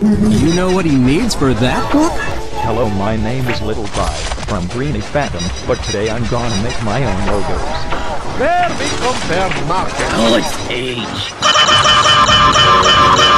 You know what he needs for that book? Hello, my name is Little Guy from Greeny Phantom, but today I'm gonna make my own logos. There we compare market. Oh, it's age.